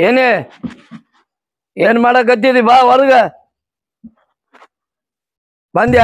ಏನೇ ಏನ್ ಮಾಡಕತ್ತಿದಿ ಬಾ ಹೊರಗ ಬಂದ್ಯಾ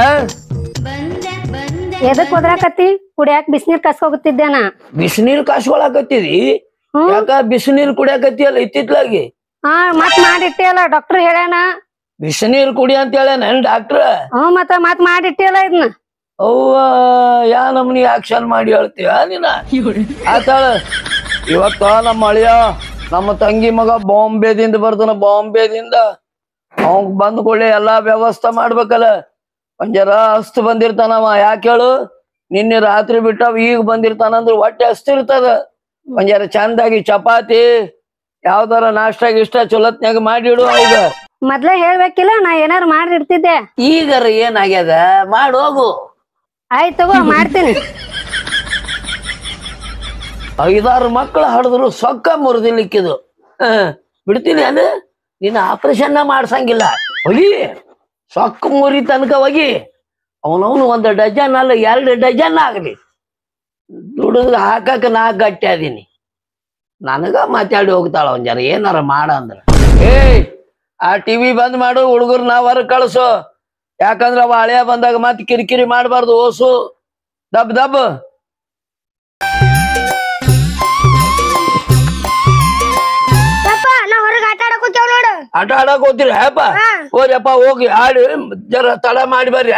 ಎದಕ್ ಹೋದ್ರಾಕತ್ತಿ ಕುಡಿಯಾಕ ಬಿಸಿನೀರ್ ಕಸ್ಕೋಗತ್ತಿದ್ದೇನ ಬಿಸಿನೀರ್ ಕಾಸ್ಕೊಳಕತ್ತಿದಿ ಯಾಕ ಬಿಸಿನೀರ್ ಕುಡಿಯಾಕತ್ತಿಯಲ್ಲ ಇತ್ತಿತ್ಲಾಗಿ ಮತ್ ಮಾಡಿಟ್ಟಿಯಲ್ಲ ಡಾಕ್ಟರ್ ಹೇಳ್ಯಾನ ಬಿಸಿನೀರ್ ಕುಡಿ ಅಂತ ಹೇಳ್ಯಾನ ಡಾಕ್ಟ್ರ ಮತ್ ಮಾಡಿಟ್ಟಿಯಲ್ಲ ಇದನ್ನ ಅವ್ವ ಯಾ ನಮ್ನಿ ಆಕ್ಷನ್ ಮಾಡಿ ಹೇಳ್ತೀವ ನೀನ ಆತಾಳ ಇವತ್ತ ನಮ್ಮ ಅಳಿಯ ನಮ್ಮ ತಂಗಿ ಮಗ ಬಾಂಬೆದಿಂದ ಬರ್ತಾನ ಬಾಂಬೆದಿಂದ ಅವಂಗ್ ಬಂದ್ ಕೊಳ್ಳಿ ಎಲ್ಲಾ ವ್ಯವಸ್ಥೆ ಮಾಡ್ಬೇಕಲ್ಲ ಒಂಜರ ಅಸ್ತ್ ಬಂದಿರ್ತಾನವ ಯಾಕೆ ಹೇಳು ನಿನ್ನೆ ರಾತ್ರಿ ಬಿಟ್ಟಾವ ಈಗ ಬಂದಿರ್ತಾನಂದ್ರ ಹೊಟ್ಟೆ ಹಸ್ತಿರ್ತದ ಒಂಜರ ಚಂದಾಗಿ ಚಪಾತಿ ಯಾವ್ದಾರ ನಾಷ್ಟ ಗಿಷ್ಟ ಚೊಲತ್ನ್ಯಾಗ ಮಾಡಿಡು ಅವಾಗ ಮೊದ್ಲೇ ಹೇಳ್ಬೇಕಿಲ್ಲ ನಾ ಏನಾರು ಮಾಡಿಡ್ತಿದ್ದೆ ಈಗರ ಏನಾಗ್ಯದ ಮಾಡಿ ಹೋಗು ಆಯ್ತು ತಗೋ ಮಾಡ್ತೀನಿ 5-6 ಮಕ್ಕಳು ಹಡಿದ್ರು ಸೊಕ್ಕ ಮುರಿದಿಲಿಕ್ಕಿದು ಬಿಡ್ತೀನಿ ಅನು ನೀನು ಆಪರೇಷನ್ ಮಾಡ್ಸಂಗಿಲ್ಲ ಹೋಗಿ ಸೊಕ್ಕ ಮುರಿ ತನಕ ಹೋಗಿ ಅವನವನು 1 ಡಜನ್ ಅಲ್ಲ 2 ಡಜನ್ ಆಗಲಿ ದುಡಿದ್ರೆ ಹಾಕಕ್ 4 ಗಟ್ಟೆ ಅದೀನಿ ನನಗ ಮಾತಾಡಿ ಹೋಗ್ತಾಳ ಒಂದ್ ಜರ ಏನಾರ ಮಾಡ ಅಂದ್ರ ಆ ಟಿವಿ ಬಂದ್ ಮಾಡು ಹುಡುಗರು ನಾವ್ ಹೊರಗ್ ಕಳ್ಸು ಯಾಕಂದ್ರ ಅವ ಹಳೆಯ ಬಂದಾಗ ಮತ್ ಕಿರಿಕಿರಿ ಮಾಡ್ಬಾರ್ದು ಓಸು ದಬ್ ದಬ್ ಆಟ ಆಡಕ್ ಹೋಗ್ತೀರಿ ಹ್ಯಾಪ ಹೋರಿಯಪ್ಪ ಹೋಗಿ ಆಡಿ ಜರ ತಡ ಮಾಡಿ ಬರ್ರಿ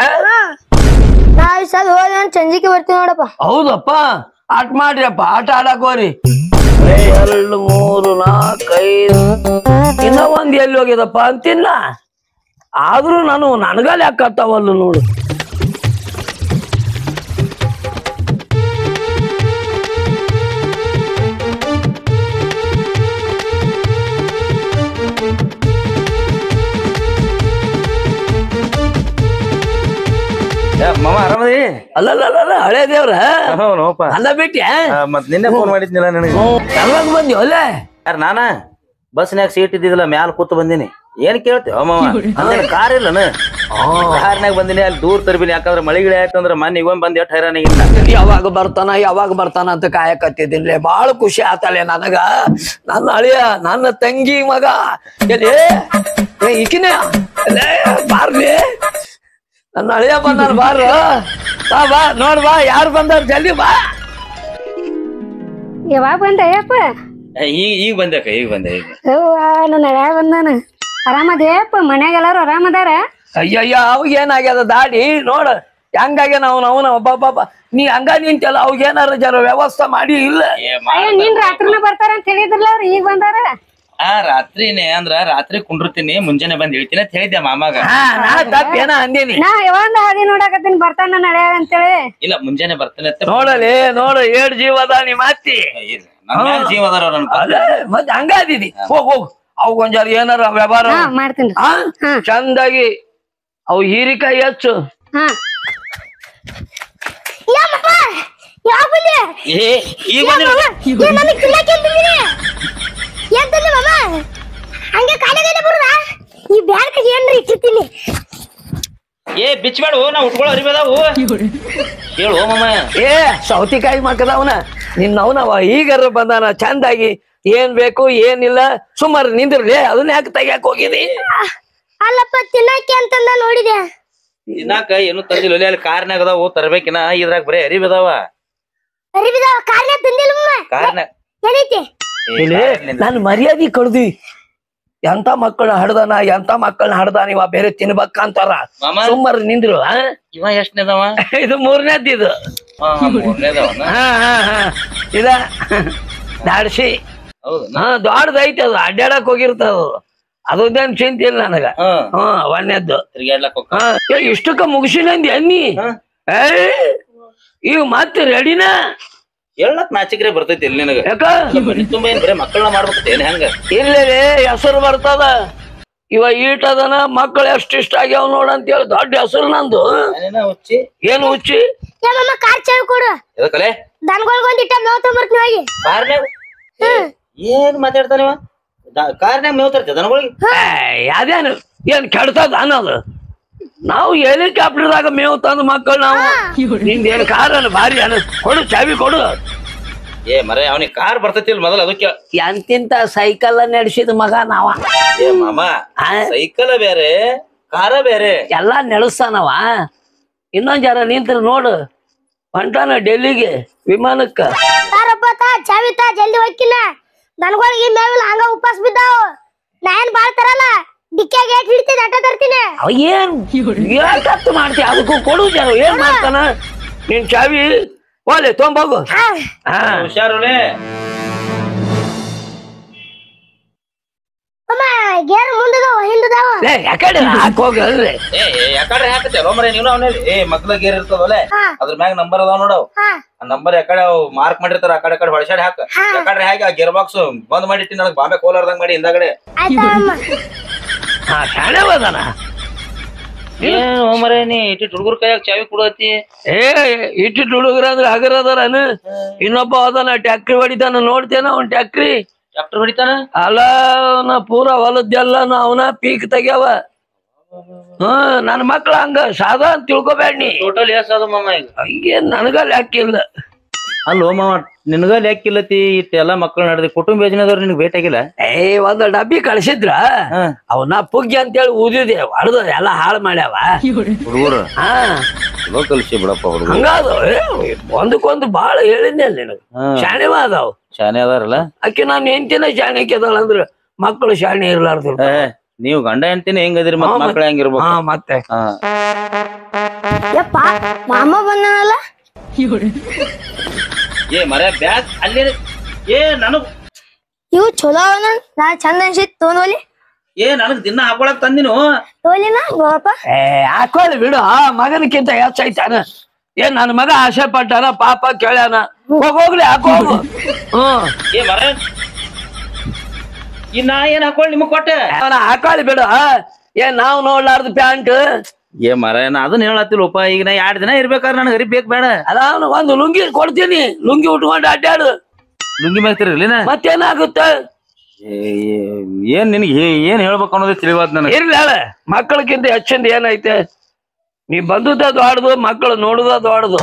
ಸಂಜಿಕೆ ಬರ್ತೀವಿ ನೋಡಪ್ಪ ಹೌದಪ್ಪ ಆಟ ಮಾಡ್ರಿಯಪ್ಪ ಆಟ ಆಡಕ್ ಹೋರಿ 2 3 4 5 ಇನ್ನ ಒಂದ್ ಎಲ್ಲಿ ಹೋಗ್ಯದಪ್ಪ ಅಂತಿನ್ನ ಆದ್ರೂ ನಾನು ನನಗಲ್ಲಿ ಯಾಕತ್ತಾವಲ್ಲ ನೋಡು ಮಾಮ ಆರಾಮದಿ ಅಲ್ಲಲ್ಲ ಹಳೆ ದೇವ್ರ ಅಲ್ಲ ಬಿಟ್ಟಿ ಮತ್ ನಿನ್ನೆ ಫೋನ್ ಮಾಡಿದ್ನಿಲ್ಲ ನನಗೆ ಯಾವಾಗ ಬಂದಿ ಅಲ್ಲೇ ಯಾರ ನಾನ ಬಸ್ನ್ಯಾಗ ಸೀಟ್ ಇದ್ದಿದ್ದಿಲ್ಲ ಮ್ಯಾಲ ಕೂತು ಬಂದಿನಿ ಏನ್ ಕೇಳ್ತೇವ ಮಾಮ ಅಂದೇನ ಕಾರ್ ಇಲ್ಲನ ಕಾರ್ನ್ಯಾಗ ಬಂದಿನಿ ಅಲ್ಲಿ ದೂರ ತರ್ಬಿನಿ ಯಾಕಂದ್ರ ಮಳಿಗಿಳಿ ಆಯ್ತಂದ್ರ ಮನ್ ಈಗ ಬಂದ್ ಎಷ್ಟ್ ಹೈರಾಣ ಇಲ್ಲ ಯಾವಾಗ ಬರ್ತಾನ ಅಂತ ಕಾಯಕತ್ತಿದ್ದೀನಿ ಬಾಳ ಖುಷಿ ಆತಲೆ ನನಗ ನನ್ನ ಅಳಿಯ ನನ್ನ ತಂಗಿ ಮಗ ಈಕಿನ ಬಾರ್ಲಿ ನನ್ನ ಅಳಿಯ ಬಂದಾರ ಬಾರ ಬಾ ನೋಡ್ ಬಾ ಯಾರು ಬಂದಾರ ಜಲ್ದಿ ಬಾ ಯಾವಾಗ ಬಂದ ಯಪ್ಪ ಈಗ ಬಂದ್ಯಾಕ ಈಗ ಬಂದೆ ಈಗ ನನ್ನ ಹಳೆ ಬಂದಾನ ಆರಾಮದೇಯಪ್ಪ ಮನ್ಯಾಗ ಎಲ್ಲಾರು ಆರಾಮದಾರ ಅಯ್ಯಯ್ಯ ಅವಾಗ ಏನಾಗ್ಯದ ದಾಡಿ ನೋಡ ಹೆಂಗಾಗ್ಯಾನ ಅವನ ಒಬ್ಬ ನೀ ಹಂಗ ನಿಂತಲ್ಲ ಅವಾಗ ಏನಾರ ಜರ ವ್ಯವಸ್ಥೆ ಮಾಡಿ ಇಲ್ಲ ನೀನ್ ರಾತ್ರಿನ ಬರ್ತಾರ ಅಂತ ಹೇಳಿದ್ರಲ್ಲ ಅವ್ರು ಈಗ ಬಂದಾರ ರಾತ್ರಿನೇ ಅಂದ್ರ ರಾತ್ರಿ ಕುಂಡಿರ್ತೀನಿ ಮುಂಜಾನೆ ಬಂದ್ ಹೇಳ್ತೀನಿ ಅಂತ ಹೇಳಿದ್ದೆ ಮಾಮಾಗ ಏನ ಅಂದೇನಿ ನಾ ಯಾವಂದ ಹಾದಿ ನೋಡಾಕತ್ತೀನಿ ಬರ್ತಾನ ನಡೆ ಅಂತೇಳಿ ಇಲ್ಲ ಮುಂಜಾನೆ ಬರ್ತಾನೆ ನೋಡಲಿ ನೋಡ 7 ಜೀವದ ನೀ ಮಾತಿ ಜೀವ ಅದಾರ ಮತ್ತೆ ಹಂಗಾದಿದಿ ಹೋಗ್ ಅವ್ ಒಂಜಾರ ಏನಾರ ವ್ಯವಹಾರ ಮಾಡ್ತೀನಿ ಚಂದಾಗಿ ಅವು ಹೀರಿಕಾಯಿ ಹಚ್ಚು ಬಿಚ್ಚಬೇಡ ನಾ ಉಟ್ಕೊಳ್ಳೋ ಅರಿಬೇದಾವು ಹೇಳು ಮಾಮ ಸೌತಿಕಾಯಿ ಮಕ್ಕದವನ ನಿನ್ನವನವ ಈಗಾರ ಬಂದಾನ ಚಂದಾಗಿ ಏನ್ ಬೇಕು ಏನಿಲ್ಲ ಸುಮಾರು ನಿಂದಿರ್ಲಿ ಅದನ್ನ ಯಾಕೆ ತೆಗ್ಯಾಕ ಹೋಗಿದಿ ಅಲ್ಲಪ್ಪ ತಿನ್ನಕ್ಕೆ ಅಂತಂದ ನೋಡಿದೆ ತಿನ್ನಾಕ ಏನು ತಂದಿಲ್ಲ ಅಲ್ಲಿ ಕಾರ್ನ್ಯಾಗ ಅದಾವು ತರ್ಬೇಕಿನ ಇದ್ರಾಗ ಬರೀ ಅರಿಬೇದಾವ ನಾನು ಮರ್ಯಾದಿ ಕಳ್ದಿ ಎಂತ ಮಕ್ಕಳನ್ನ ಹಡ್ದಾನ ಎಂತ ಮಕ್ಕಳನ್ನ ಹಡ್ದಾನ ಇವ ಬೇರೆ ತಿನ್ಬೇಕಂತಾರ ಸುಮಾರು ನಿಂದ್ರು ಇವ ಎಷ್ಟನೇದವ ಇದು 3ನೇದ್ದು ಇದು ಇದ ದಾಡ್ಸಿ ದೊಡ್ಡದೈತಿ ಅದು ಅಡ್ಡಾಡಕ್ ಹೋಗಿರ್ತದ ಅದೊಂದೇನ್ ಚಿಂತೆ ಇಲ್ಲ ನನಗ 1ನೇದ್ದು ಇಷ್ಟಕ್ಕ ಮುಗಿಸಿನಂದಿ ಅನ್ನಿ ಈಗ ಮತ್ತೆ ರೆಡಿನ ಹೇಳಕ್ ನಾಚಿಕ್ರೆ ಬರ್ತೈತಿ ಇಲ್ಲಿ ನಿನಗ ಯಾಕ ತುಂಬಾ ಏನ್ ಬರೀ ಮಕ್ಕಳನ್ನ ಮಾಡ್ಬೇಕೇನ್ ಹೆಂಗ ಇಲ್ಲೇ ಹೆಸರು ಬರ್ತದ ಇವ ಈಟದನ ಮಕ್ಕಳು ಎಷ್ಟು ಇಷ್ಟ ಆಗ್ಯಾವ ನೋಡಂತ ಹೇಳಿ ದೊಡ್ಡ ಹೆಸರು ನಂದು ಹುಚ್ಚಿ ಏನು ಹುಚ್ಚಿ ಕಾರ್ ಚಾವಿ ಕೊಡು ಎದಕಲೆ ದನಗಳಿಗೊಂದಿಟ್ಟ ಮೇವ್ ತೊಂಬರ್ತೀನಿ ಹೋಗಿ ಕಾರ್ನ್ಯಾಗ ಏನ್ ಮಾತಾಡ್ತಾನಿವ ಕಾರ್ನ್ಯಾಗ ಮೇವ್ ತರ್ತೀಯ ದನಗಳಿಗೆ ಅದೇನು ಏನ್ ಕೆಡ್ತದ ಅನ್ನೋದು ನಾವು ಹೆಲಿಕಾಪ್ಟರ್ದಾಗ ಮೇವು ತಂದು ಮಕ್ಕಳು ನಾವು ನಿಂದೇನು ಕಾರನ್ನು ಭಾರಿ ಅನ್ನ ಕೊಡು ಚಾವಿ ಕೊಡು ಏ ಮರೆ ಅವನಿಗೆ ಕಾರ್ ಬರ್ತೈತಿಲ್ ಮೊದಲ ಅದಕ್ಕೆ. ಎಂತಿಂತ ಸೈಕಲ್ ನಡೆಸಿದ ಮಗ ನಾವ. ಏ ಮಾಮ ಸೈಕಲ್ ಬೇರೆ ಕಾರ ಬೇರೆ ಎಲ್ಲಾ ನಡೆಸ್ತಾನವ. ಇನ್ನೊಂದ್ ಜರ ನಿಂತ್ರ ನೋಡು ಹೊಂಟಾನ ಡೆಲ್ಲಿಗೆ ವಿಮಾನಕ್ಕ. ಚಾವಿ ತಾ ಜಲ್ದಿ ಹೋಗಿಲ್ಲ ದನಗಳಿಗೆ ಮೇವಿಲ್ಲ ಹಂಗ ಉಪವಾಸ ಬಿದ್ದಾವ. ನಾ ಏನ್ ಬಾಳ್ ತರಲ್ಲ ಡಿಕ್ಕಿಯಾಗ ಏಟ್ ಹಿಡಿತೀನಿ ಅಟ್ಟ ತರ್ತೀನಿ. ಅವ ಏನ್ ಯಾಕತ್ತು ಮಾಡ್ತಿ ಅದಕ್ಕೂ ಕೊಡು ಜನ ಏನ್ ಮಾಡ್ತಾನ. ನಿನ್ ಚಾವಿ ಓಲೆ ತೊಂಬೋಗು. ಹುಷಾರುಲೆ. ಗೇರ್ ಮುಂದದಾವ ಹಿಂದದಾವ. ಯಾಕಡೆ ಹಾಕೋಗಲ್ರಿ. ಯಾಕಡೆ ಹಾಕತ್ತೆ ಮರೆ ನೀನು ಅವನಲ್ಲಿ. ಏ ಮಗ್ಲ ಗೇರ್ ಇರ್ತದಲ್ಲ ಅದ್ರ ಮ್ಯಾಗ ನಂಬರ್ ಅದಾವ ನೋಡವ್. ಆ ನಂಬರ್ ಯಾಕಡೆ ಮಾರ್ಕ್ ಮಾಡಿರ್ತಾರ ಆ ಕಡೆ ಹೊಳಸಾಡಿ ಹಾಕ. ಯಾಕಡ್ರೆ ಹಾಕಿ ಆ ಗೇರ್ ಬಾಕ್ಸ್ ಬಂದ್ ಮಾಡಿಟ್ಟಿ ನನಗ್ ಬಾಂಬೆ ಕೋಲಾರ್ದಂಗ್ ಮಾಡಿ ಹಿಂದಾಗಡೆ. ಹಾ ಶಾಣೆ ಹೋದಾನ. ಏನ್ ಮರೆ ನೀ ಇಟ್ಟು ಹುಡುಗರ ಕೈಯಾಗ ಚಾವಿ ಕೊಡತಿ. ಇಟ್ಟು ಹುಡುಗರ ಅಂದ್ರೆ ಹಗರ ಅದಾರನ. ಇನ್ನೊಬ್ಬ ಅದಾನ ಟ್ಯಾಕ್ಟ್ರಿ ಹೊಡಿತಾನ ನೋಡ್ತೇನ ಅವ್ನ ಟ್ಯಾಕ್ಟ್ರಿ. ಟ್ರಾಕ್ಟರ್ ಹೊಡಿತಾನ ಅಲ್ಲ ಪೂರಾ ಹೊಲದ್ದೆಲ್ಲ ಅವನ ಪೀಕ್ ತೆಗ್ಯಾವ. ನನ್ ಮಕ್ಳ ಹಂಗ ಸಾದಾ ಅಂತ ತಿಳ್ಕೊಬೇಡ ನೀ. ಟೋಟಲ್ ಎಸ್ ಅದ ಮಾಮ ಈಗ. ಹಂಗೇನ್ ನನಗ ಲೆಕ್ಕಿಲ್ಲ. ಅಲ್ಲೋ ಮಾಮ ನಿನಗ ಲೆಕ್ಕಿಲ್ಲತಿ ಇಟ್ಟೆಲ್ಲಾ ಮಕ್ಳು ನಡೆದಿ ಕುಟುಂಬ ಯೋಜನೆದವ್ರು ನಿನಗ್ ಭೇಟಿಯಾಗಿಲ್ಲ. ಒಂದ್ ಡಬ್ಬಿ ಕಳ್ಸಿದ್ರ ಅವನ ಪುಗ್ಗಿ ಅಂತೇಳಿ ಊದಿದೆ ಹೊಡೆದ ಎಲ್ಲಾ ಹಾಳು ಮಾಡ್ಯಾವ ಹುಡುಗರು. ಚಲೋ ಕಲ್ಸಿ ಬಿಡಪ್ಪ ಹುಡುಗರು. ಹಂಗಾದ ಒಂದಕ್ಕೊಂದು ಬಾಳ ಹೇಳಿದ್ನೆ ನಿನಗ. ಶಾಣೆವ ಅದಾವ್. ಶಾನೆ ಅದಾರಲ್ಲ ಅಕ್ಕಿ ನಾನ್ ಹೆಂಡತಿನ ಶಾಣೆಕ್ಕೆ ಅದಾಳ ಅಂದ್ರ ಮಕ್ಕಳು ಶಾಣೆ ಇರ್ಲಾರ್ದು. ನೀವು ಗಂಡ ಹೆಂಡತಿನ ಹೆಂಗದಿರಿ ಮಕ್ಳು ಹೆಂಗಿರ್ಬೇಕು. ಮತ್ತೆ ಯಪ್ಪ ಮಾಮ ಬಂದನಲ್ಲ. ಏ ಮರ ಬ್ಯಾಗ್ ಅಲ್ಲಿ. ಏ ನನಗ್ ಇವು ಚಲೋ ಅವನ ನಾ ಚಂದ ಅನ್ಸಿತ್ ತೋನೋಲಿ. ಏ ನನಗ್ ದಿನ ಹಾಕೊಳಕ್ ತಂದಿನು. ತೋಲಿನ ಗೋಪ ಹಾಕೊಳ್ಳಿ ಬಿಡು. ಮಗನಕ್ಕಿಂತ ಹೆಚ್ಚೈತಾನ. ಏನ್ ನನ್ ಮಗ ಆಸೆ ಪಟ್ಟಾನ ಪಾಪ ಕೇಳ್ಯಾನ ಹೋಗ್ಲಿ ಹಾಕೋಗು. ಏ ಮರ ಈ ನಾ ಏನ್ ಹಾಕೊಳ್ಳಿ ನಿಮಗ್ ಕೊಟ್ಟೆ. ಹಾಕೊಳ್ಳಿ ಬಿಡು. ಏನ್ ನಾವ್ ನೋಡ್ಲಾರ್ದು ಪ್ಯಾಂಟ್. ಏ ಮರ ನಾ ಅದನ್ನ ಹೇಳತ್ತಿಲ್ಲಪ್ಪ. ಈಗ ನಾ 2 ದಿನ ಇರ್ಬೇಕಾದ್ರೆ ನನಗೆ ಅರಿ ಬೇಕ್ ಬೇಡ. ಅದ ಒಂದು ಲುಂಗಿ ಕೊಡ್ತೀನಿ. ಲುಂಗಿ ಉಟ್ಕೊಂಡು ಅಡ್ಡಾಡು. ಲುಂಗಿ ಮ್ಯಾಗ್ತಿರ್ಲಿನ ಮತ್ತೇನಾಗುತ್ತೆ. ಏನ್ ನಿನಗೆ ಏನ್ ಹೇಳ್ಬೇಕು ಅನ್ನೋದೇ ತಿಳಿವಾದ್ ನನಗೆ. ಇರ್ಲಿ ಹೇಳ ಮಕ್ಕಳಕ್ಕಿಂತ ಹೆಚ್ಚಿಂದ ಏನೈತೆ. ನೀ ಬಂದುದ ದೊಡ್ಡದು ಮಕ್ಕಳು ನೋಡುದ ದೊಡ್ಡದು.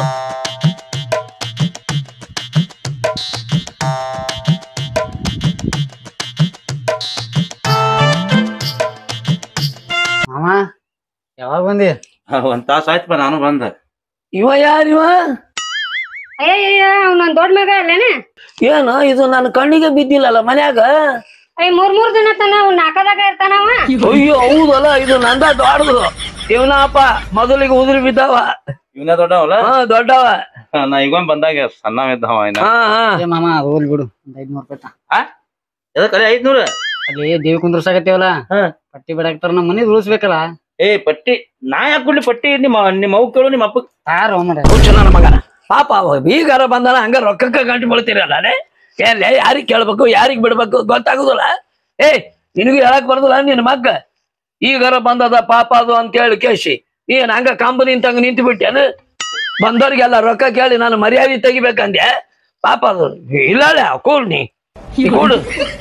ಮಾಮ ಯಾವಾಗ ಬಂದಿ? ಒಂದ್ ತಾಸ ಆಯ್ತಪ್ಪ ನಾನು ಬಂದ. ಇವ ಯಾರಿವ? ಅಯ್ಯಯ್ಯ ಅವ್ನ ದೊಡ್ಡ ಮಗ ಅಲ್ಲೇನ. ಏನು ಇದು ನನ್ನ ಕಣ್ಣಿಗೆ ಬಿದ್ದಿಲ್ಲಲ್ಲ ಮನ್ಯಾಗ. ಅಯ್ಯ 3 ದಿನ ತನ ಅವ್ನ ನಾಕದಾಗ ಇರ್ತಾನವ. ಅಯ್ಯೋ ಹೌದಲ್ಲ ಇದು ನಂದ ದೊಡ್ಡದು. ಇವನಪ್ಪ ಮೊದಲಿಗೆ ಉದುರಿ ಬಿದ್ದಾವ. ಇವನ ದೊಡ್ಡವಲ್ಲ. ದೊಡ್ಡವ. ನಾ ಈಗ ಬಂದಾಗ ಸಣ್ಣ ಇದ್ದಾವ. ಮಾಮ ಹೋಗ್ಲಿ ಬಿಡು. 500 ರೂಪಾಯಿ ಎದಕ್ಕೆ 500? ಅಲ್ಲಿ ದೇವಿ ಕುಂದ್ರಸಾಕತ್ತೇವಲ್ಲ ಪಟ್ಟಿ ಬಿಡಾಕ್ತಾರ ನಮ್ಮ ಮನೆ ಉಳಿಸ್ಬೇಕಲ್ಲ. ಏ ಪಟ್ಟಿ ನಾ ಯಾಕೆ ಕೊಡ್ಲಿ ಪಟ್ಟಿ? ನಿಮ್ಮ ಅವ್ವ ಕೇಳು ನಿಮ್ಮ ಅಪ್ಪ. ಯಾರು ಮಾಡ ನನ್ನ ಮಗ ಪಾಪ ಬೀಗಾರ ಬಂದಾನ ಹಂಗ ರೊಕ್ಕಕ್ಕ ಗಂಟು ಬೀಳ್ತೀರಲ್ಲ. ಎಲ್ಲೇ ಯಾರಿಗ್ ಕೇಳ್ಬೇಕು ಯಾರಿಗ್ ಬಿಡ್ಬೇಕು ಗೊತ್ತಾಗುದಿಲ್ಲ. ನಿನಗೂ ಹೇಳಕ್ ಬರುದಿಲ್ಲ. ನಿನ್ ಮಗ್ಗ ಈಗಾರ ಬಂದದ ಪಾಪ ಅದು ಅಂತ ಹೇಳಿ ಕೇಸಿ ನೀನ್ ಹಂಗ ಕಂಪನಿ ತಂಗ ನಿಂತು ಬಿಟ್ಟೇನು. ಬಂದವ್ರಿಗೆಲ್ಲ ರೊಕ್ಕ ಕೇಳಿ ನಾನು ಮರ್ಯಾದೆ ತೆಗಿಬೇಕಂದೆ. ಪಾಪ ಅದು ಇಲ್ಲ ಕೂಡ್ ನೀ ಕೂಡು.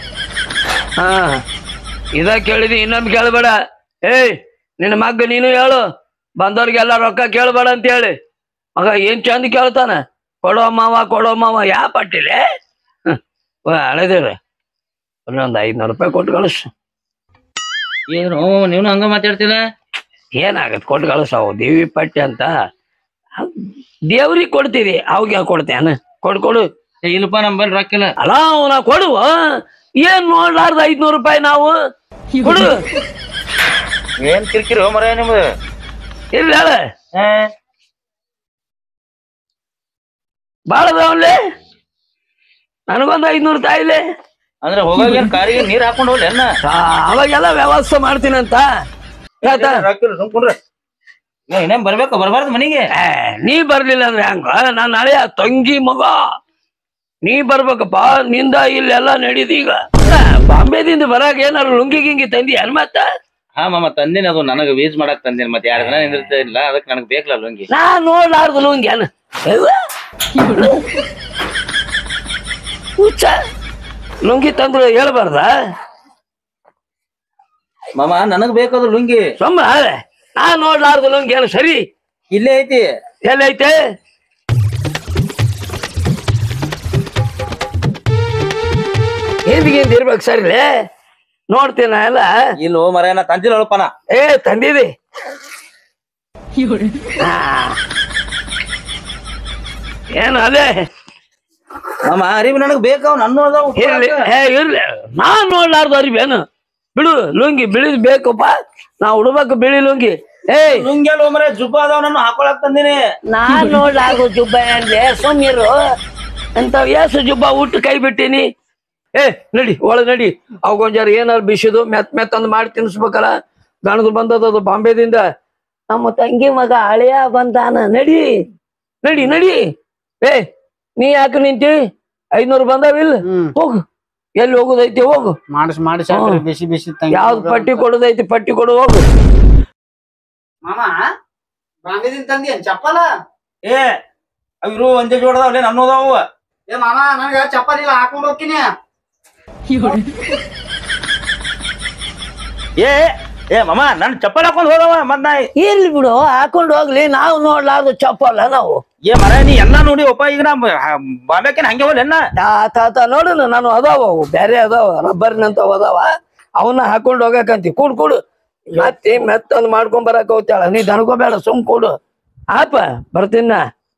ಇದ ಕೇಳಿದಿ ಇನ್ನೊಂದು ಕೇಳ್ಬೇಡ. ನಿನ್ನ ಮಗ್ಗ ನೀನು ಹೇಳು ಬಂದವ್ರಿಗೆಲ್ಲ ರೊಕ್ಕ ಕೇಳ್ಬೇಡ ಅಂತ ಹೇಳಿ. ಮಗ ಏನ್ ಚಂದ ಕೇಳ್ತಾನ. ಕೊಡೋ ಮಾವ ಯಾ ಪಟ್ಟಿಲೆ ಹಳೆದೇವ್ರಿ ಒಂದೊಂದ್ 500 ರೂಪಾಯಿ ಕೊಟ್ಟು ಕಳಿಸ್. ಏನು ನೀನು ಹಂಗ ಮಾತಾಡ್ತಿಲ್ಲ? ಏನಾಗತ್ ಕೊಟ್ಟು ಕಳಿಸವು ದೇವಿ ಪಟ್ಟಿ ಅಂತ ದೇವ್ರಿಗೆ ಕೊಡ್ತೀವಿ. ಅವಾಗ ಕೊಡ್ತೇನ ಕೊಡು. ಇಲ್ಲಪ್ಪ ನಮ್ಮಲ್ಲಿ ರೊಕ್ಕಿಲ್ಲ. ಅಲ್ಲ ನಾ ಕೊಡುವ. ಏನ್ ನೋಡ್ಲಾರ್ದ 500 ರೂಪಾಯಿ ನಾವು ಕೊಡು. ಏನ್ ಕಿರಿಕಿರಿ ಮರ ನಿಮ್ದು? ಇಲ್ಲ ಬಾಳದವನ್ಲೆ ನನಗೊಂದು 500 ತಾಯಿಲೆ. ಅಂದ್ರೆ ಹೋಗಾಗ ಕಾರಿಗೆ ನೀರ್ ಹಾಕೊಂಡು ಹೋಗ್ಲಿ ಅನ್ನ. ಅವಾಗೆಲ್ಲ ವ್ಯವಸ್ಥೆ ಮಾಡ್ತೀನಂತ. ಇನ್ನೇನ್ ಬರ್ಬೇಕು ಬರ್ಬಾರ್ದು ಮನಿಗೆ. ನೀ ಬರ್ಲಿಲ್ಲ ಅಂದ್ರೆ ಹಂಗ ನಾನು ಹಳೆಯ ತಂಗಿ ಮಗ. ನೀ ಬರ್ಬೇಕಪ್ಪ. ನಿಂದ ಇಲ್ಲೆಲ್ಲ ನಡೀದೀಗ. ಬಾಂಬೆದಿಂದ ಬರಾಗ ಏನಾರು ಲುಂಗಿ ಗಿಂಗಿ ತಂದಿ ಅನ್ ಮತ್ತ. ಹಾ ಮಾಮ ತಂದಿನ ಅದು ನನಗೆ ವೀಸ್ ಮಾಡಕ್ ತಂದಿನ. ಮತ್ತೆ 2 ದಿನ ನಿಂದಿರ್ತಿಲ್ಲ ಅದಕ್ಕೆ ನನಗ್ ಬೇಕಲ್ಲ ಲುಂಗಿ. ನಾ ನೋಡ್ಲಾರ್ದು ಲುಂಗಿ ಅನ್ನ ಹುಚ್ಚ ಲುಂಗಿ ತಂದ್ರು ಹೇಳ್ಬಾರ್ದ ಮಾಮ? ನನಗ್ ಬೇಕದು ಲುಂಗಿ. ಸೊಮ್ಮ ನಾ ನೋಡ್ಲಾರ್ದು ಲುಂಗಿ ಏನು ಸರಿ? ಇಲ್ಲೇ ಐತಿ. ಎಲ್ಲೈತೆ? ಹಿಂದ್ಗಿಂದ ಇರ್ಬೇಕು ಸರಿಲೇ ನೋಡ್ತೀನ ಎಲ್ಲ ಇಲ್ಲ ಮರ ನಾ ತಂದಿಲ್ಲ ಅಳಪನ ಏ ತಂದಿದಿ ಏನು ಅದೇ ನಮ್ಮ ಅರಿವಿ ನನಗ್ ಬೇಕಾವ್ ನನ್ನ ಇರ್ಲಿ ಇರ್ಲಿ ನಾನ್ ನೋಡ್ಲಾರ್ದು ಅರಿವೇನು ಬಿಡು ಲುಂಗಿ ಬಿಳಿದ್ ಬೇಕಪ್ಪ ನಾ ಉಡ್ಬೇಕು ಬಿಳಿ ಲುಂಗಿ ಏಯ್ ಲುಂಗ್ಯಾಲ ಮರ ಜುಬ್ಬ ಅದಾವ ನಾನು ಹಾಕೊಳಕ್ ತಂದಿನಿ ನಾನ್ ನೋಡ್ಲಾರ್ದು ಜುಬ್ಬ ಅಂದ್ರೆ ಸುಮ್ಮಿರು ಅಂತ ಏಸು ಜುಬ್ಬ ಊಟ ಕೈ ಬಿಟ್ಟಿನಿ ಏ ನಡಿ ಒಳಗ್ ನಡಿ ಅವಗೊಂಜಾರ ಏನಾರು ಬಿಸಿದು ಮೆತ್ ಅಂದ್ ಮಾಡಿ ತಿನ್ಸ್ಬೇಕಲ್ಲ ಗಣದು ಬಂದದದು ಬಾಂಬೆದಿಂದ ನಮ್ಮ ತಂಗಿ ಮಗ ಹಳೆಯ ಬಂದಾನ ನಡಿ ನಡಿ ನಡಿ ಏ ನೀ ಯಾಕೆ ನಿಂತಿ 500 ಬಂದಾವಿಲ್ಲ ಹೋಗು ಎಲ್ಲಿ ಹೋಗುದೈತಿ ಹೋಗು ಮಾಡಿಸ್ ಬಿಸಿ ಬಿಸಿ ಯಾವ್ದು ಪಟ್ಟಿ ಕೊಡುದೈತಿ ಪಟ್ಟಿ ಕೊಡು ಹೋಗು ಮಾಮ ಬಾಂಬೆದಿಂದ ತಂದಿ ಚಪ್ಪಲ ಏ ಅವಿರು ಒಂದೇ ಜೋಡದಾವ್ಲೆ ನನ್ನೋದಾವು ಏ ಮಾಮ ನನಗ ಚಪ್ಪಲ್ ಇಲ್ಲ ಹಾಕೊಂಡ್ ಹೋಗ್ತೀನಿ ಏ ಏ ಮಮ್ಮ ನನ್ ಚಪ್ಪಲ್ ಹಾಕೊಂಡ್ ಹೋದವ ಮತ್ ನಾ ಇರ್ಲಿ ಬಿಡು ಹಾಕೊಂಡು ಹೋಗ್ಲಿ ನಾವು ನೋಡ್ಲಾರ್ದು ಚಪ್ಪಲ್ಲ ನಾವು ಏ ಮರ ನೀ ಎಲ್ಲಾ ನೋಡಿ ಒಪ್ಪ ಈಗ ನಾ ಬಾಂಬೆಕೇನ್ ಹಂಗೆ ಹೋಲ್ ಎನ್ನ ತಾತ ನೋಡು ನಾನು ಅದಾವ ಅವು ಬೇರೆ ಅದಾವ ರಬ್ಬರ್ನಂತವ್ ಅದಾವ ಅವನ್ನ ಹಾಕೊಂಡು ಹೋಗಕಂತಿ ಕೂಡು ಮತ್ತೆ ಮೆತ್ತಂದ್ ಮಾಡ್ಕೊಂಡ್ ಬರಕ್ ಹೋಗ್ತಾಳ ನೀ ದನ್ಕೋಬೇಡ ಸುಮ್ ಕೂಡು ಆಪ ಬರ್ತೀನ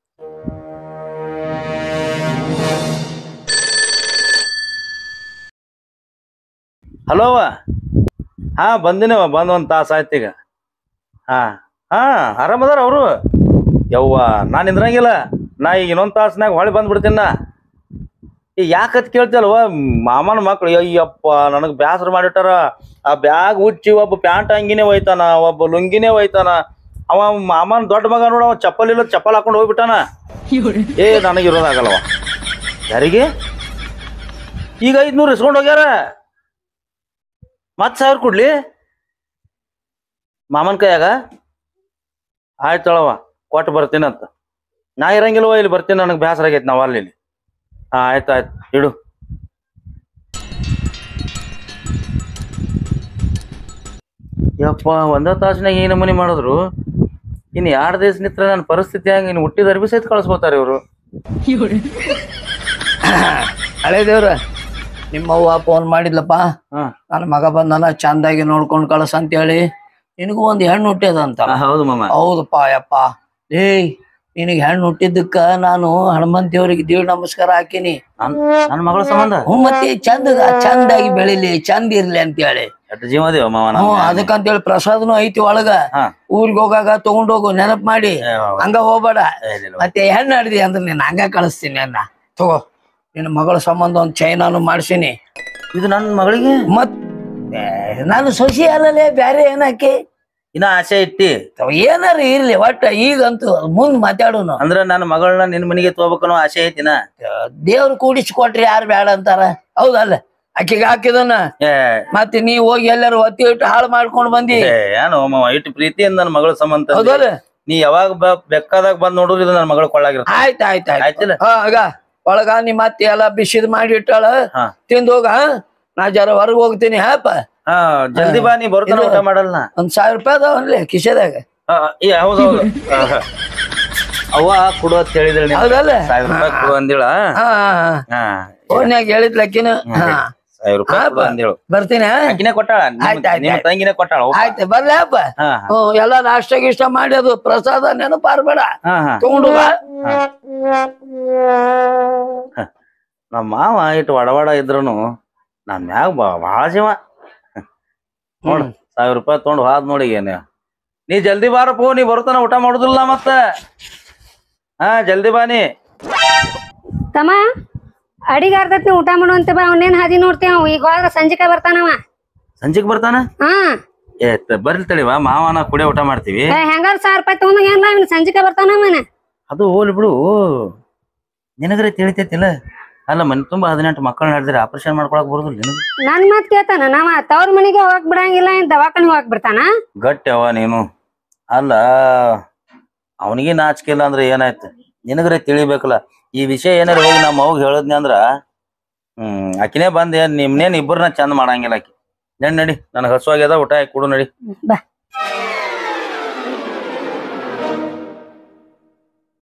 ಹಲೋ ಹಾ ಬಂದಿನವ ಬಂದ್ ಒಂದ್ ತಾಸ ಆಯ್ತು ಈಗ ಹಾ ಹಾ ಆರಾಮದಾರ ಅವರು ಯವ್ವ ನಾನ್ ನಿಂದ್ರಂಗಿಲ್ಲ ನಾ ಈಗ ಇನ್ನೊಂದ್ ತಾಸ್ನಾಗ ಹೊಳಿ ಬಂದ್ಬಿಡ್ತೀನ ಈಗ ಯಾಕತ್ ಕೇಳ್ತಲ್ವ ಮಾಮನ ಮಕ್ಳು ಅಯ್ಯಪ್ಪ ನನಗ್ ಬ್ಯಾಸರ ಮಾಡಿಟ್ಟಾರ ಆ ಬ್ಯಾಗ್ ಹುಚ್ಚಿ ಒಬ್ಬ ಪ್ಯಾಂಟ್ ಅಂಗಿನೇ ಒಯ್ತಾನ ಒಬ್ಬ ಲುಂಗಿನೇ ಒಯ್ತಾನ ಅವ ಮಾಮನ್ ದೊಡ್ಡ ಮಗ ನೋಡ ಅವ ಚಪ್ಪಲ್ ಇಲ್ಲ ಚಪ್ಪಲ್ ಹಾಕೊಂಡು ಹೋಗ್ಬಿಟ್ಟಾನ ಏ ನನಗಿರೋದಾಗಲ್ವ ಯಾರಿಗೆ ಈಗ 500 ಇಸ್ಕೊಂಡ್ ಹೋಗ್ಯಾರ ಮತ್ 1000 ಕೊಡ್ಲಿ ಮಾಮನ್ ಕೈಯಾಗ ಆಯ್ತಳವ ಕೊಟ್ಟು ಬರ್ತೀನಂತ ನಾ ಇರಂಗಿಲ್ವ ಇಲ್ಲಿ ಬರ್ತೀನಿ ನನಗೆ ಬೇಸರ ಆಗೈತಿ ನಾವ್ ಅಲ್ಲಿ ಹಾ ಆಯ್ತು ಇಡು ಯಪ್ಪ ಒಂದ ತಾಸಿನಾಗ ಏನು ಮನಿ ಮಾಡಿದ್ರು ಇನ್ನು 2 ದಿವಸ ನಿತ್ರ ನನ್ನ ಪರಿಸ್ಥಿತಿ ಹಂಗ ಇನ್ನು ಹುಟ್ಟಿದ ಅರ್ಬಿ ಸಹಿತ ಕಳಿಸ್ಬೋತಾರೆ ಇವರು ಹಳೆ ದೇವ್ರ ನಿಮ್ಮವ್ವ ಫೋನ್ ಮಾಡಿದ್ಲಪ್ಪ ನನ್ನ ಮಗ ಬಂದಾನ ಚಂದಾಗಿ ನೋಡ್ಕೊಂಡ್ ಕಳಸ ಅಂತ ಹೇಳಿ ನಿನಗೂ ಒಂದ್ ಹೆಣ್ಣು ಹುಟ್ಟ್ಯದಂತ ಹೌದು ಮಾಮ ಹೌದಪ್ಪ ಯಪ್ಪ ಏಯ್ ನಿನಗ್ ಹೆಣ್ಣು ಹುಟ್ಟಿದ್ದಕ್ಕ ನಾನು ಹನುಮಂತ ದೇವ್ರಿಗೆ ದೇವ್ ನಮಸ್ಕಾರ ಹಾಕಿನಿ ನನ್ನ ಮಗಳ ಸಂಬಂಧ ಮತ್ತೆ ಚಂದಾಗಿ ಬೆಳಿಲಿ ಚಂದ ಇರ್ಲಿ ಅಂತ ಹೇಳಿ ಜೀವದೇವ ಮಾವ ಅದಕ್ಕಂತೇಳಿ ಪ್ರಸಾದನು ಐತಿ ಒಳಗ ಊರ್ಗ್ ಹೋಗಾಗ ತಗೊಂಡೋಗು ನೆನಪ್ ಮಾಡಿ ಹಂಗ ಹೋಗ್ಬೇಡ ಮತ್ತೆ ಹೆಣ್ಣು ಆಡಿದಿ ಅಂದ್ರೆ ನೀನ್ ಹಂಗ ಕಳಿಸ್ತೀನಿ ಅನ್ನ ತಗೋ ನಿನ್ನ ಮಗಳ ಸಂಬಂಧ ಒಂದ್ ಚೈನಾನು ಮಾಡ್ಸಿನಿ ಇದು ನನ್ನ ಮಗಳಿಗೆ ಮತ್ ನಾನು ಸೊಸಿ ಅಲ್ಲಲೇ ಬ್ಯಾರೆ ಏನಕ್ಕೆ ಇನ್ನ ಆಸೆ ಇಟ್ಟಿ ಏನಾರ ಇರ್ಲಿ ಒಟ್ಟ ಈಗಂತೂ ಮುಂದ್ ಮಾತಾಡೋನು ಅಂದ್ರ ನನ್ನ ಮಗಳನ್ನ ನಿನ್ ಮನೆಗೆ ತಗೋಬೇಕನ್ನೋ ಆಸೆ ಐತಿನ ದೇವ್ರು ಕೂಡಿಸ್ಕೊಟ್ರಿ ಯಾರು ಬೇಡ ಅಂತಾರ ಹೌದಲ್ಲ ಆಕಿಗೆ ಹಾಕಿದನ ಮತ್ತೆ ನೀ ಹೋಗಿ ಎಲ್ಲಾರು ಒತ್ತಿ ಇಟ್ಟು ಹಾಳು ಮಾಡ್ಕೊಂಡ್ ಬಂದಿ ಏನು ಇಟ್ಟು ಪ್ರೀತಿಯಿಂದ ನನ್ನ ಮಗಳ ಸಂಬಂಧ ಹೌದಲ್ಲ ನೀ ಯಾವಾಗ ಬೆಕ್ಕದಾಗ ಬಂದ್ ನೋಡುದು ಇದು ನನ್ನ ಮಗಳ ಕೊಳ್ಳಾಗಿರ್ತ ಆಯ್ತಾಯ್ತಾಯ್ತಿಲ್ಲ ಆಗ ಒಳಗ ನಿಮ್ಮ ಅತ್ತಿ ಎಲ್ಲ ಬಿಸಿದ್ ಮಾಡಿ ಇಟ್ಟಾಳ ತಿಂದ ಹೋಗ ನಾ ಜರ ಹೊರಗ್ ಹೋಗ್ತೀನಿ ಹಾಪ ಜಲ್ದಿ ಬಾ ನೀ ಬರ್ತಾನ ಊಟ ಮಾಡಲ್ಲ ಒಂದ್ 1000 ರೂಪಾಯಿ ಅದಾವನ್ಲಿ ಕಿಶೆದಾಗ ಹೌದೌದು ಅವ್ವ ಕೊಡು ಅಂತ ಹೇಳಿದ್ರಿ ಹೌದಲ್ಲ 1000 ರೂಪಾಯಿ ಕೊಡು ಅಂದಿಳ ಫೋನ್ಯಾಗ ಹೇಳಿದ್ಲಕ್ಕಿನ 1000 ರೂಪಾಯಿ ಕೊಡು ಅಂದೇಳು ಬರ್ತೀನಿ ಆಕಿನೇ ಕೊಟ್ಟಾಳ ನಿಮ್ಮ ತಂಗಿನೇ ಕೊಟ್ಟಾಳ ಆಯ್ತು ಬರ್ಲಿ ಹಪ್ಪ ಎಲ್ಲಾ ನಾಷ್ಟ ಗಿಷ್ಟ ಮಾಡಿ ಅದು ಪ್ರಸಾದ ನೆನಪಾರ್ಬೇಡ ತಗೊಂಡು ಬಾ ನಮ್ಮ ಮಾವ ಇಟ್ಟು ವಡವಾಡ ಇದ್ರುನು ನನ್ ಮ್ಯಾಗ ಬಾಳ ಜೀವ ನೋಡ್ 1000 ರೂಪಾಯಿ ತಗೊಂಡು ಹಾದ್ ನೋಡಿ ಏನ ನೀ ಜಲ್ದಿ ಬಾರಪ್ಪೋ ನೀ ಬರ್ತಾನ ಊಟ ಮಾಡುದಿಲ್ಲ ಮತ್ತ ಜಲ್ದಿ ಬಾನಿ ತಮ್ಮ ಅಡಿಗೆ ಅರ್ಧತ್ನ ಊಟ ಮಾಡುವಂತ ಬಾ ಅವನೇನ್ ಹಾದಿ ನೋಡ್ತೇವ ಈಗ ಒಳಗ ಸಂಜಿಕ ಬರ್ತಾನವ ಸಂಜಿಕ್ ಬರ್ತಾನ ಬರ್ಲಿ ತಡಿವಾ ಮಾವನ ಕುಡಿಯ ಊಟ ಮಾಡ್ತೀವಿ ಹೆಂಗಾರ 1000 ರೂಪಾಯಿ ತಗೊಂಡ ಏನ್ ಸಂಜಿಕ ಬರ್ತಾನವನ ಅದು ಹೋಲ್ ಬಿಡು ನಿನಗ್ರೆ ತಿಳಿತೈತಿಲ್ಲ ಅಲ್ಲ ಮನೆ ತುಂಬಾ 18 ಮಕ್ಕಳನ್ನ ಹಿಡಿದ್ರೆ ಆಪರೇಷನ್ ಮಾಡ್ಕೊಳಕ್ ಬರುದಿಲ್ಲ ನಿನಗೆ ನನ್ ಮಾತ್ ಕೇಳ್ತಾನ ನಾವ ತವ್ರ ಮನೆಗೆ ಹೋಗಕ್ ಬಿಡಂಗಿಲ್ಲ ದವಾಖಾನೆ ಹೋಗಕ್ ಬಿಡ್ತಾನ ಗಟ್ಟಿ ಅವ ನೀನು ಅಲ್ಲ ಅವನಿಗೆ ನಾಚಿಕೆ ಇಲ್ಲ ಅಂದ್ರೆ ಏನಾಯ್ತು ನಿನಗ್ರೆ ತಿಳಿಬೇಕಲ್ಲ ಈ ವಿಷಯ ಏನಾರ ಹೋಗಿ ನಮ್ಮ ಅವ್ಗ ಹೇಳದ್ನಿ ಅಂದ್ರ ಆಕಿನೇ ಬಂದ್ ನಿಮ್ನೇನ್ ಇಬ್ಬರನ್ನ ಚಂದ ಮಾಡಂಗಿಲ್ಲ ಆಕಿ ನಡಿ ನನಗ್ ಹಸುವಾಗ್ಯದ ಊಟ ಕೊಡು ನಡಿ ಬಾ